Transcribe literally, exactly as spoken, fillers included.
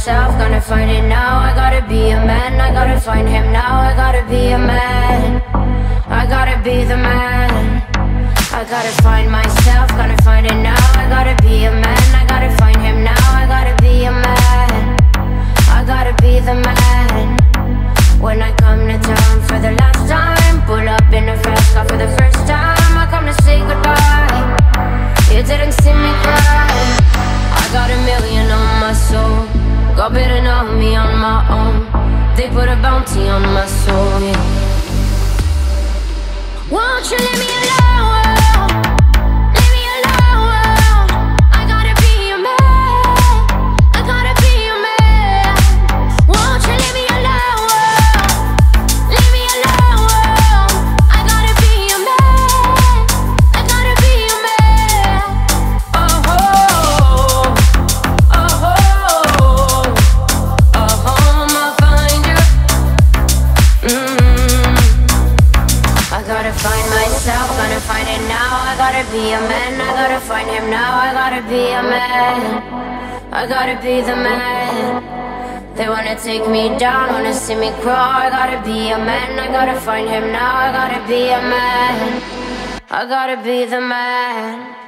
myself, gonna find it now. I gotta be a man, I gotta find him now. I gotta be a man, I gotta be the man. I gotta find myself, gonna find it now. I gotta be a man, I gotta find him now. I gotta be a man, I gotta be the man. When I come to town for the last time, pull up in a fast car for the first time, I come to say goodbye. You didn't see me cry. I got a million on my soul, got better know me on my own. They put a bounty on my soul, yeah. Won't you leave me alone? Leave me alone. I gotta be a man, I gotta be a man. Won't you leave me alone? Leave me alone. I gotta be a man, I gotta be a man. Oh, oh, oh, oh, oh, I'ma find you. Mm. I gotta find myself, gonna find it now. I gotta be a man, I gotta find him now. I gotta be a man, I gotta be the man. They wanna take me down, wanna see me crawl. I gotta be a man, I gotta find him now. I gotta be a man, I gotta be the man.